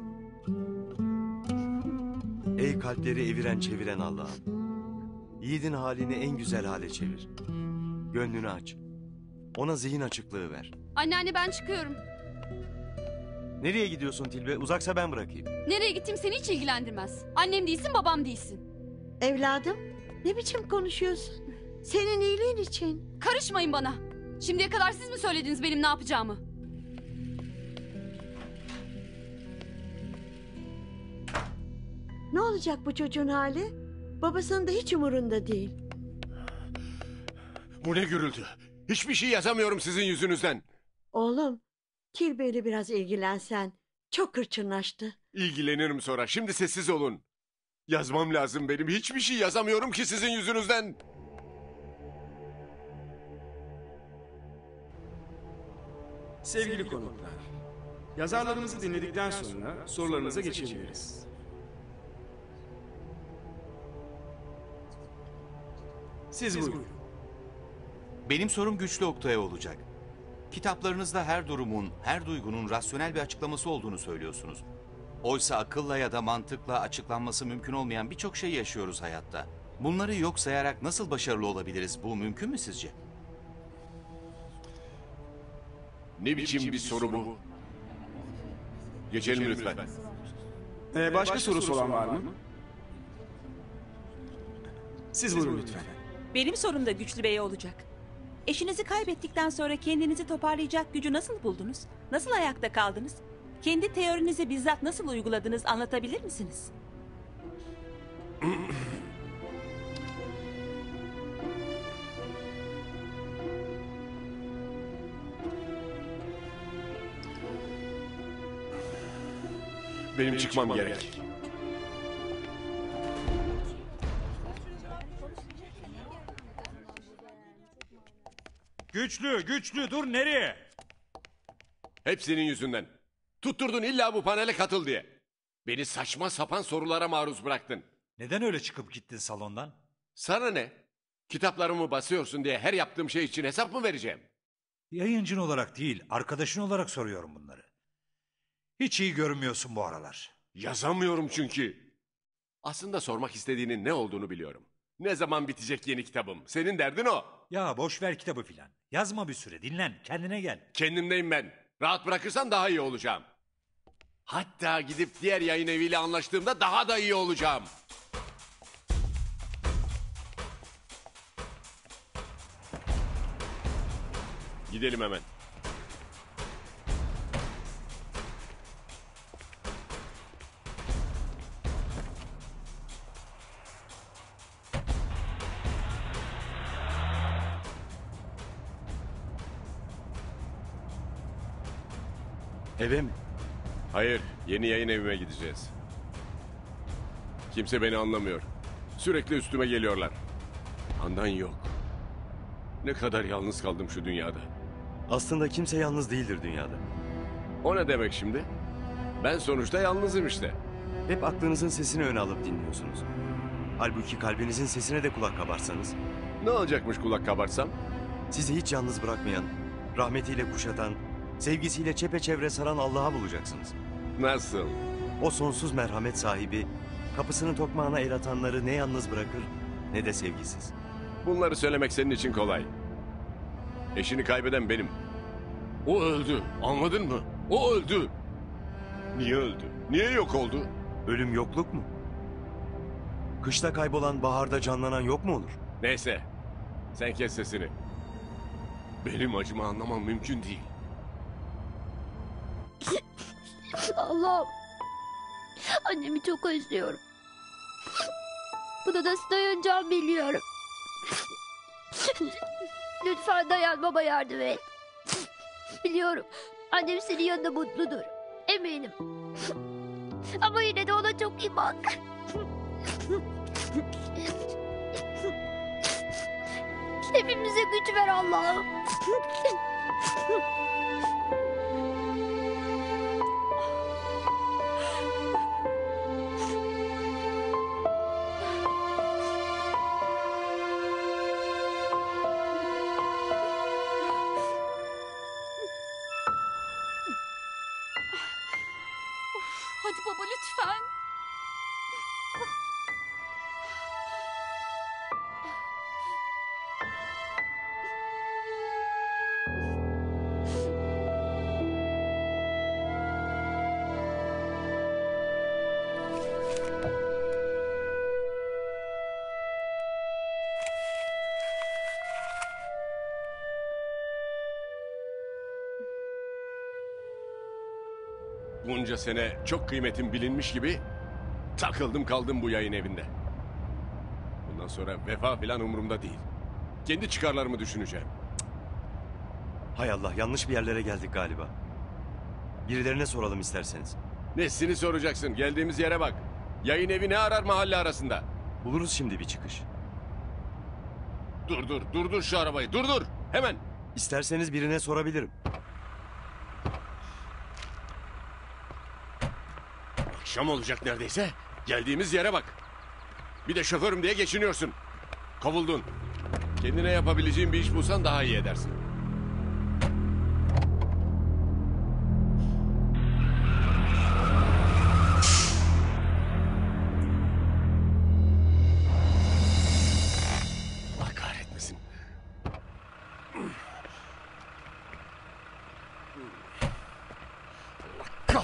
Ey kalpleri eviren çeviren Allah'ım. Yiğidin halini en güzel hale çevir. Gönlünü aç. Ona zihin açıklığı ver. Anneanne ben çıkıyorum. Nereye gidiyorsun Tilbe? Uzaksa ben bırakayım. Nereye gittim seni hiç ilgilendirmez. Annem değilsin, babam değilsin. Evladım, ne biçim konuşuyorsun? Senin iyiliğin için. Karışmayın bana. Şimdiye kadar siz mi söylediniz benim ne yapacağımı? Ne olacak bu çocuğun hali? Babasının da hiç umurunda değil. Bu ne gürültü? Hiçbir şey yazamıyorum sizin yüzünüzden. Oğlum, Tilbe'yle biraz ilgilensen. Çok hırçınlaştı. İlgilenirim sonra. Şimdi sessiz olun. Yazmam lazım benim. Hiçbir şey yazamıyorum ki sizin yüzünüzden. Sevgili konuklar, yazarlarımızı dinledikten sonra sorularınıza geçebiliriz. Siz buyurun. Benim sorum Güçlü Oktay'a olacak. Kitaplarınızda her durumun, her duygunun rasyonel bir açıklaması olduğunu söylüyorsunuz. Oysa akılla ya da mantıkla açıklanması mümkün olmayan birçok şey yaşıyoruz hayatta. Bunları yok sayarak nasıl başarılı olabiliriz? Bu mümkün mü sizce? Ne biçim bir soru bu? Geçelim lütfen. Ee, başka sorusu olan var mı? Siz buyurun lütfen. Benim sorum da Güçlü Bey olacak. Eşinizi kaybettikten sonra kendinizi toparlayacak gücü nasıl buldunuz? Nasıl ayakta kaldınız? Kendi teorinizi bizzat nasıl uyguladınız anlatabilir misiniz? Benim çıkmam gerek. Güçlü, güçlü dur nereye? Hep senin yüzünden. Tutturdun illa bu panele katıl diye. Beni saçma sapan sorulara maruz bıraktın. Neden öyle çıkıp gittin salondan? Sana ne? Kitaplarımı basıyorsun diye her yaptığım şey için hesap mı vereceğim? Yayıncın olarak değil, arkadaşın olarak soruyorum bunları. Hiç iyi görünmüyorsun bu aralar. Yazamıyorum çünkü. Aslında sormak istediğinin ne olduğunu biliyorum. Ne zaman bitecek yeni kitabım? Senin derdin o. Ya boş ver kitabı filan. Yazma bir süre, dinlen, kendine gel. Kendimdeyim ben. Rahat bırakırsan daha iyi olacağım. Hatta gidip diğer yayın eviyle anlaştığımda daha da iyi olacağım. Gidelim hemen. Eve mi? Hayır, yeni yayın evime gideceğiz. Kimse beni anlamıyor. Sürekli üstüme geliyorlar. Handan yok. Ne kadar yalnız kaldım şu dünyada. Aslında kimse yalnız değildir dünyada. O ne demek şimdi? Ben sonuçta yalnızım işte. Hep aklınızın sesini öne alıp dinliyorsunuz. Halbuki kalbinizin sesine de kulak kabarsanız. Ne olacakmış kulak kabarsam? Sizi hiç yalnız bırakmayan, rahmetiyle kuşatan, sevgisiyle çepeçevre saran Allah'a bulacaksınız. Nasıl? O sonsuz merhamet sahibi, kapısının tokmağına el atanları ne yalnız bırakır ne de sevgisiz. Bunları söylemek senin için kolay. Eşini kaybeden benim. O öldü, anladın mı? O öldü. Niye öldü? Niye yok oldu? Ölüm yokluk mu? Kışta kaybolan, baharda canlanan yok mu olur? Neyse, sen kes sesini. Benim acımı anlamam mümkün değil. Allah'ım. Annemi çok özlüyorum. Buna nasıl dayanacağım biliyorum. Lütfen dayan baba, yardım et. Biliyorum annem senin yanında mutludur. Eminim. Ama yine de ona çok iyi bak. Hepimize güç ver Allah'ım. Hadi baba lütfen. Bunca sene çok kıymetim bilinmiş gibi takıldım kaldım bu yayın evinde. Bundan sonra vefa filan umurumda değil. Kendi çıkarlarımı düşüneceğim. Hay Allah, yanlış bir yerlere geldik galiba. Birilerine soralım isterseniz. Nesini soracaksın? Geldiğimiz yere bak. Yayın evi ne arar mahalle arasında? Buluruz şimdi bir çıkış. Dur dur, durdur şu arabayı, durdur. Hemen. İsterseniz birine sorabilirim. Akşam olacak neredeyse. Geldiğimiz yere bak. Bir de şoförüm diye geçiniyorsun. Kovuldun. Kendine yapabileceğin bir iş bulsan daha iyi edersin.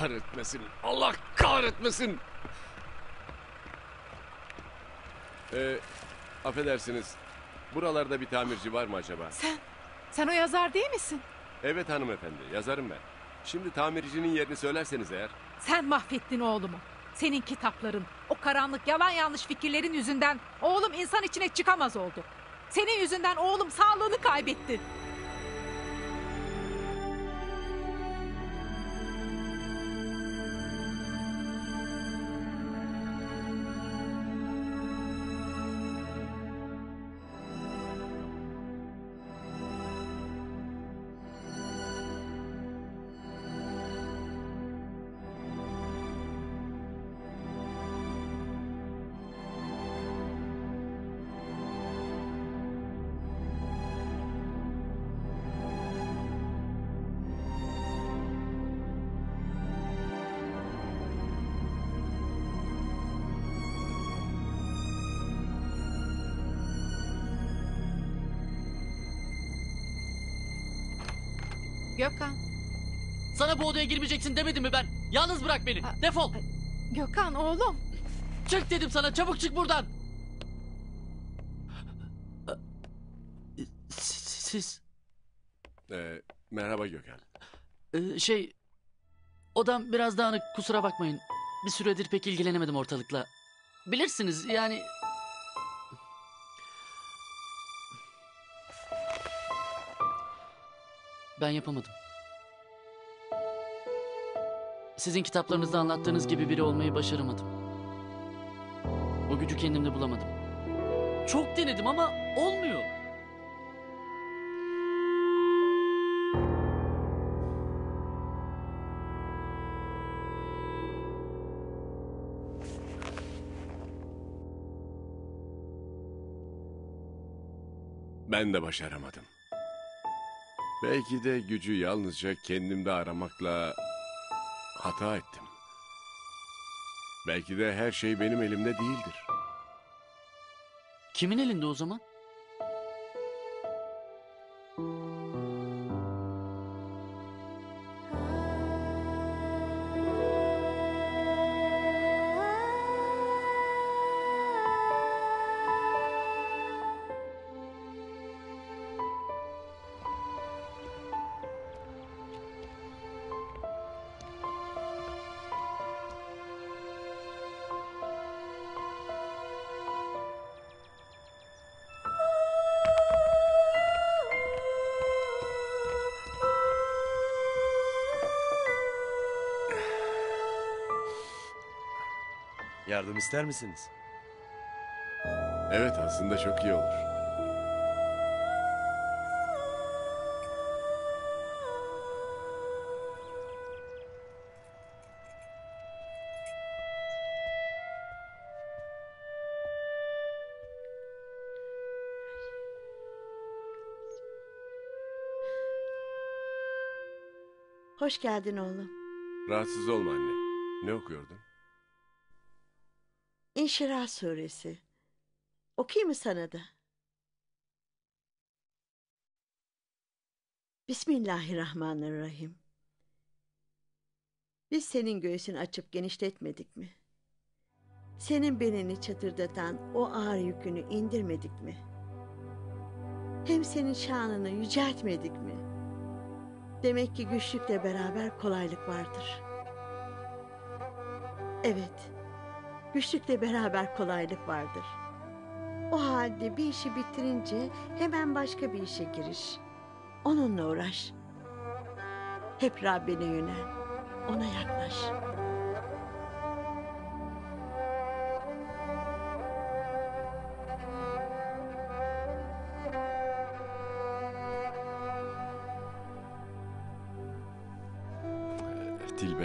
kahretmesin. Allah kahretmesin. Ee, affedersiniz. Buralarda bir tamirci var mı acaba? Sen, sen o yazar değil misin? Evet hanımefendi, yazarım ben. Şimdi tamircinin yerini söylerseniz eğer. Sen mahvettin oğlumu. Senin kitapların, o karanlık yalan yanlış fikirlerin yüzünden oğlum insan içine çıkamaz oldu. Senin yüzünden oğlum sağlığını kaybetti. Gökhan. Sana bu odaya girmeyeceksin demedim mi ben? Yalnız bırak beni. Defol. Gökhan oğlum. Çık dedim sana. Çabuk çık buradan. Siz... Ee, merhaba Gökhan. Ee, şey... Odam biraz dağınık, kusura bakmayın. Bir süredir pek ilgilenemedim ortalıkla. Bilirsiniz yani... Ben yapamadım. Sizin kitaplarınızda anlattığınız gibi biri olmayı başaramadım. O gücü kendimde bulamadım. Çok denedim ama olmuyor. Ben de başaramadım. Belki de gücü yalnızca kendimde aramakla hata ettim. Belki de her şey benim elimde değildir. Kimin elinde o zaman? Yardım ister misiniz? Evet, aslında çok iyi olur. Hoş geldin oğlum. Rahatsız olma anne. Ne okuyordun? İnşirah suresi. Okuyayım mı sana da? Bismillahirrahmanirrahim. Biz senin göğsünü açıp genişletmedik mi? Senin belini çatırdatan o ağır yükünü indirmedik mi? Hem senin şanını yüceltmedik mi? Demek ki güçlükle beraber kolaylık vardır. Evet, güçlükle beraber kolaylık vardır. O halde bir işi bitirince hemen başka bir işe giriş. Onunla uğraş. Hep Rabbine yönel. Ona yaklaş. Tilbe.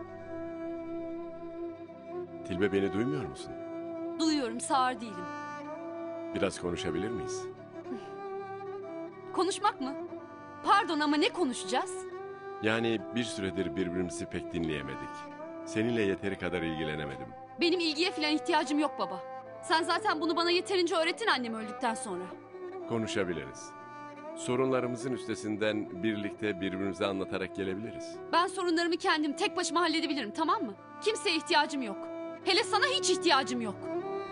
Tilbe, beni duymuyor musun? Duyuyorum, sağır değilim. Biraz konuşabilir miyiz? Konuşmak mı? Pardon ama ne konuşacağız? Yani bir süredir birbirimizi pek dinleyemedik. Seninle yeteri kadar ilgilenemedim. Benim ilgiye falan ihtiyacım yok baba. Sen zaten bunu bana yeterince öğrettin annem öldükten sonra. Konuşabiliriz. Sorunlarımızın üstesinden birlikte birbirimize anlatarak gelebiliriz. Ben sorunlarımı kendim tek başıma halledebilirim, tamam mı? Kimseye ihtiyacım yok. Hele sana hiç ihtiyacım yok.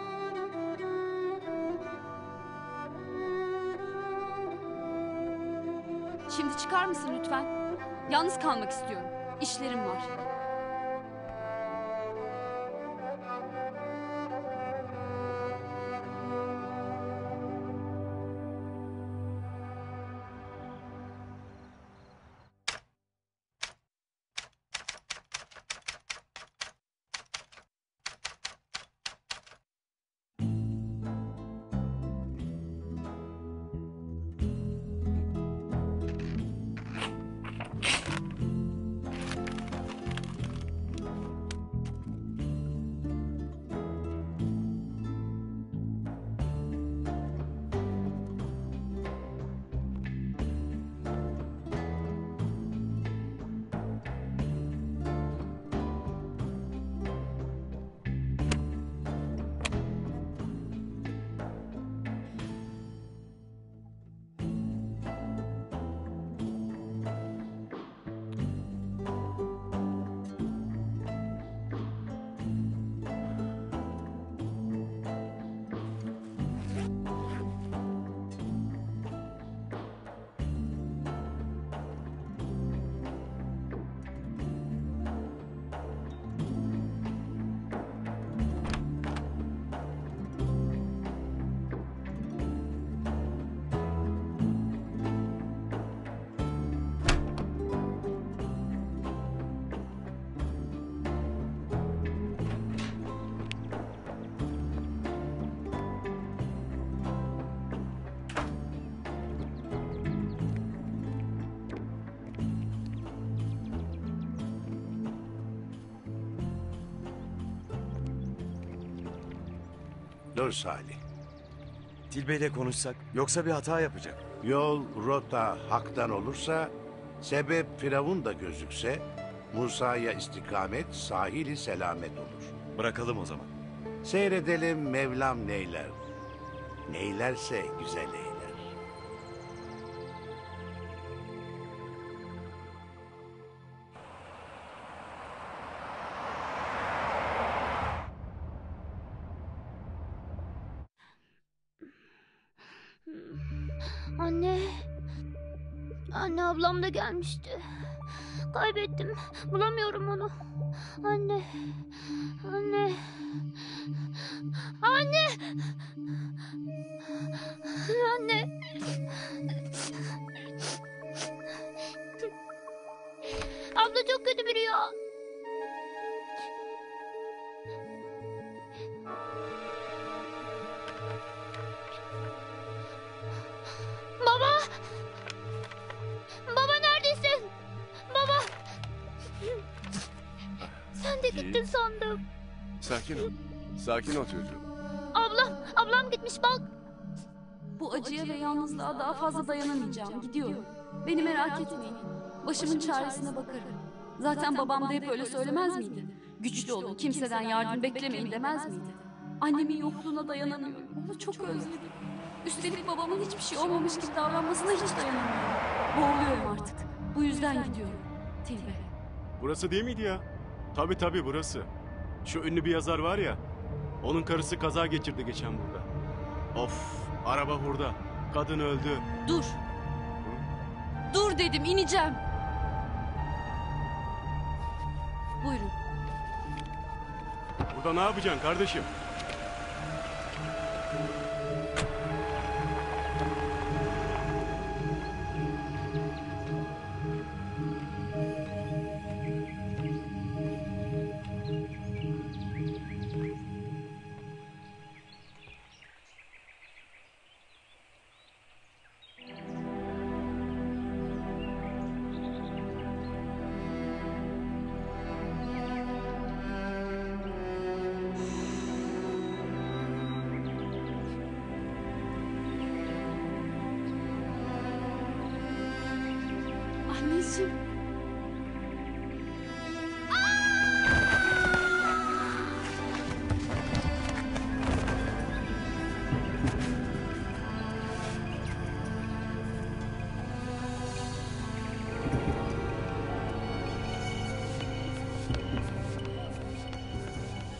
Şimdi çıkar mısın lütfen? Yalnız kalmak istiyorum. İşlerim var. Dur Salih. Tilbe'yle konuşsak yoksa bir hata yapacak. Yol, rota haktan olursa, sebep Firavun da gözükse, Musa'ya istikamet, sahili selamet olur. Bırakalım o zaman. Seyredelim Mevlam neyler. Neylerse güzel eyler. Anne. Anne, ablam da gelmişti. Kaybettim. Bulamıyorum onu. Anne. Anne. Anne. Anne. Abla çok kötü bir rüya. Baba! Baba neredesin? Baba! Sen de gittin sandım. Sakin ol. Sakin ol çocuğum. Ablam, ablam gitmiş bak. Bu acıya ve yalnızlığa daha fazla dayanamayacağım. Gidiyorum. Beni merak etmeyin. Başımın çaresine bakarım. Zaten babam da hep öyle söylemez miydi? Güçlü olun, kimseden yardım beklemeyin demez miydi? Annemin yokluğuna dayanamıyorum. Onu çok özledim. Üstelik babamın hiçbir şey olmamış gibi davranmasına hiç dayanamıyorum. Boğuluyorum artık. Bu yüzden gidiyorum. Tilbe. Burası değil miydi ya? Tabii tabii burası. Şu ünlü bir yazar var ya. Onun karısı kaza geçirdi geçen burada. Of, araba burada. Kadın öldü. Dur. Dur dedim, ineceğim. Buyurun. Burada ne yapacaksın kardeşim?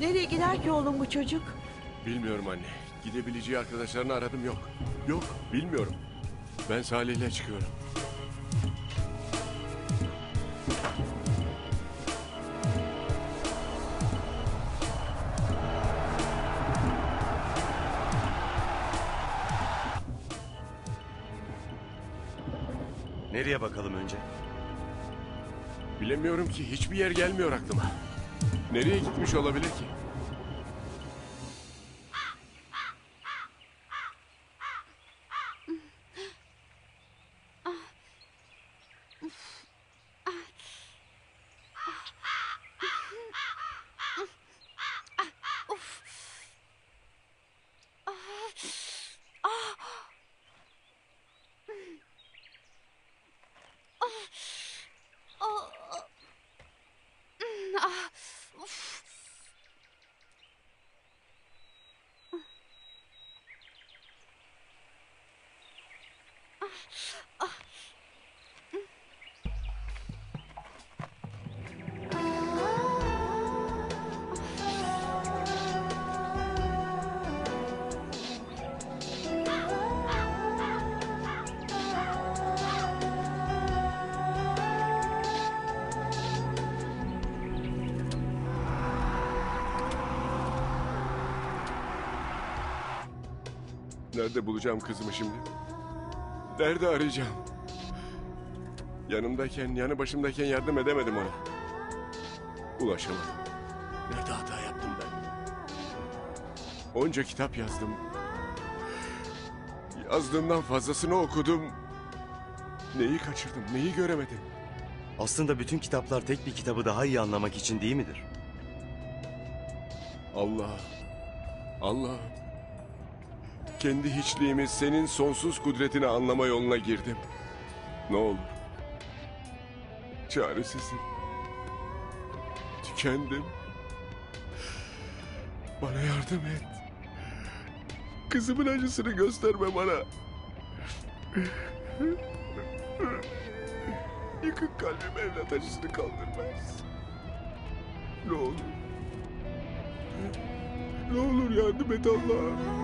Nereye gider ki oğlum bu çocuk? Bilmiyorum anne. Gidebileceği arkadaşlarını aradım, yok. Yok, bilmiyorum. Ben Salih'le çıkıyorum. Nereye bakalım önce? Bilemiyorum ki, hiçbir yer gelmiyor aklıma. Nereye gitmiş olabilir ki? Nerede bulacağım kızımı şimdi? Nerede arayacağım? Yanımdayken, yanı başımdayken yardım edemedim ona. Ulaşamadım. Nerede hata yaptım ben? Onca kitap yazdım. Yazdığımdan fazlasını okudum. Neyi kaçırdım, neyi göremedim? Aslında bütün kitaplar tek bir kitabı daha iyi anlamak için değil midir? Allah, Allah. Kendi hiçliğimi, senin sonsuz kudretini anlama yoluna girdim. Ne olur. Çaresizim. Tükendim. Bana yardım et. Kızımın acısını gösterme bana. Yıkık kalbim evlat acısını kaldırmaz. Ne olur. Ne olur yardım et Allah'ım.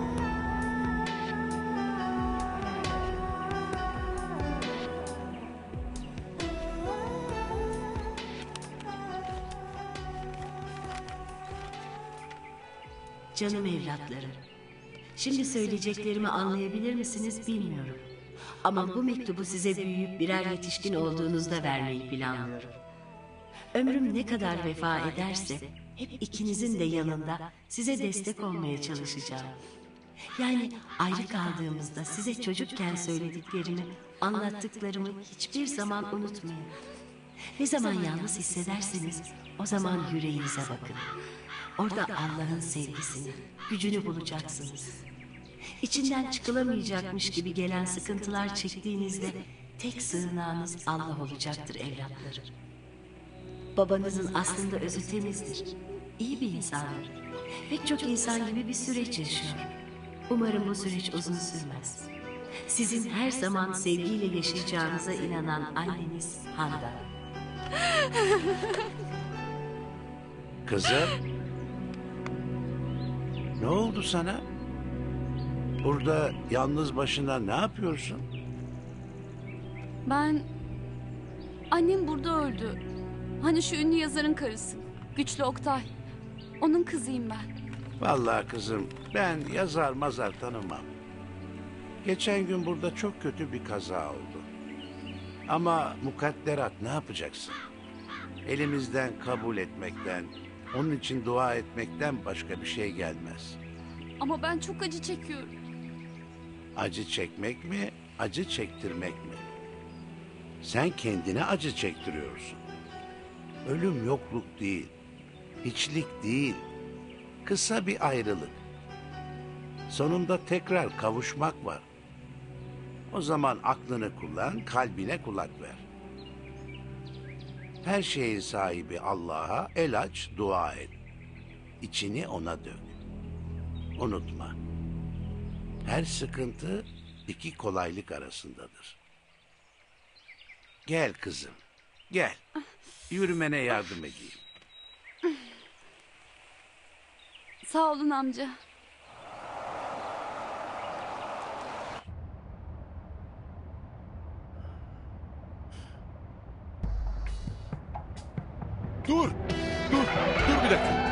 Canım evlatlarım. Şimdi söyleyeceklerimi anlayabilir misiniz bilmiyorum. Ama bu mektubu size büyüyüp birer yetişkin olduğunuzda vermeyi planlıyorum. Ömrüm ne kadar vefa ederse hep ikinizin de yanında size destek olmaya çalışacağım. Yani ayrı kaldığımızda size çocukken söylediklerimi, anlattıklarımı hiçbir zaman unutmayın. Ne zaman yalnız hissederseniz o zaman yüreğinize bakın. Orada Allah'ın sevgisini, gücünü bulacaksınız. İçinden çıkılamayacakmış gibi gelen sıkıntılar çektiğinizde tek sığınağınız Allah olacaktır evlatlarım. Babanızın aslında özü temizdir. İyi bir insandır. Pek çok insan gibi bir süreç yaşıyor. Umarım bu süreç uzun sürmez. Sizin her zaman sevgiyle yaşayacağınıza inanan anneniz Handan. Kızım. Ne oldu sana? Burada yalnız başına ne yapıyorsun? Ben... Annem burada öldü. Hani şu ünlü yazarın karısı. Güçlü Oktay. Onun kızıyım ben. Vallahi kızım ben yazar mazar tanımam. Geçen gün burada çok kötü bir kaza oldu. Ama mukadderat ne yapacaksın? Elimizden kabul etmekten, onun için dua etmekten başka bir şey gelmez. Ama ben çok acı çekiyorum. Acı çekmek mi, acı çektirmek mi? Sen kendine acı çektiriyorsun. Ölüm yokluk değil, hiçlik değil. Kısa bir ayrılık. Sonunda tekrar kavuşmak var. O zaman aklını kullan, kalbine kulak ver. Her şeyin sahibi Allah'a el aç, dua et. İçini ona dök. Unutma. Her sıkıntı iki kolaylık arasındadır. Gel kızım, gel. Yürümene yardım edeyim. Sağ olun amca. Dur! Dur! Dur bir dakika.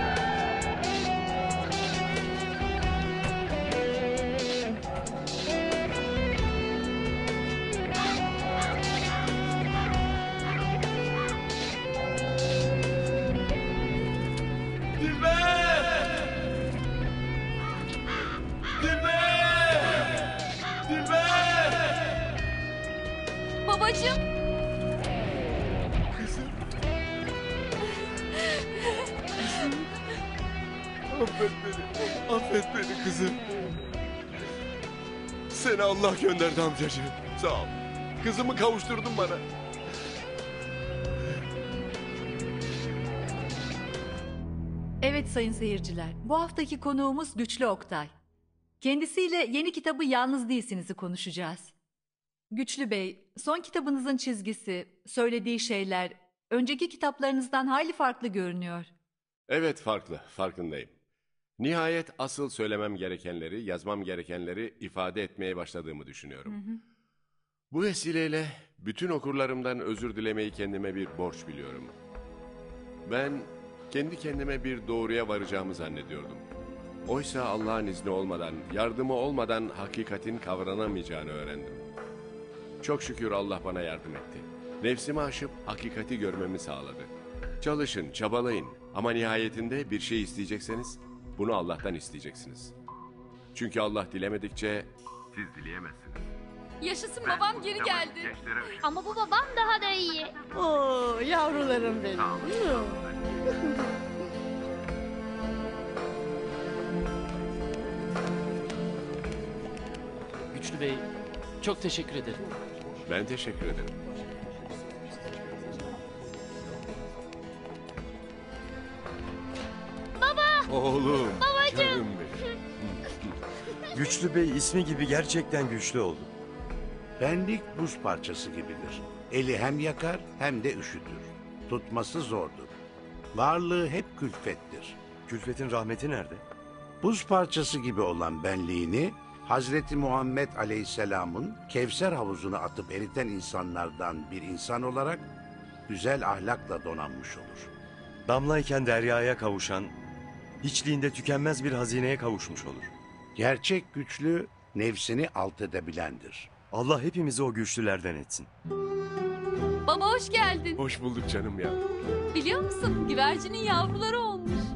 Dilber! Dilber! Dilber! Babacığım. Affet beni. Affet beni kızım. Seni Allah gönderdi amcacığım. Sağ ol. Kızımı kavuşturdun bana. Evet sayın seyirciler, bu haftaki konuğumuz Güçlü Oktay. Kendisiyle yeni kitabı Yalnız Değilsiniz'i konuşacağız. Güçlü Bey, son kitabınızın çizgisi, söylediği şeyler önceki kitaplarınızdan hayli farklı görünüyor. Evet farklı, farkındayım. Nihayet asıl söylemem gerekenleri, yazmam gerekenleri ifade etmeye başladığımı düşünüyorum. Hı hı. Bu vesileyle bütün okurlarımdan özür dilemeyi kendime bir borç biliyorum. Ben kendi kendime bir doğruya varacağımı zannediyordum. Oysa Allah'ın izni olmadan, yardımı olmadan hakikatin kavranamayacağını öğrendim. Çok şükür Allah bana yardım etti. Nefsimi aşıp hakikati görmemi sağladı. Çalışın, çabalayın ama nihayetinde bir şey isteyecekseniz bunu Allah'tan isteyeceksiniz. Çünkü Allah dilemedikçe siz dileyemezsiniz. Yaşasın babam geri geldi. Ama bu babam daha da iyi. Oo yavrularım benim. Güçlü Bey, çok teşekkür ederim. Ben teşekkür ederim. Baba! Oğlum, Babacığım! canım benim. Güçlü Bey ismi gibi gerçekten güçlü oldu. Benlik buz parçası gibidir. Eli hem yakar hem de üşütür. Tutması zordur. Varlığı hep külfettir. Külfetin rahmeti nerede? Buz parçası gibi olan benliğini Hazreti Muhammed Aleyhisselam'ın Kevser havuzuna atıp eriten insanlardan bir insan olarak güzel ahlakla donanmış olur. Damlayken deryaya kavuşan, hiçliğinde tükenmez bir hazineye kavuşmuş olur. Gerçek güçlü nefsini alt edebilendir. Allah hepimizi o güçlülerden etsin. Baba hoş geldin. Hoş bulduk canım ya. Biliyor musun güvercinin yavruları olmuş.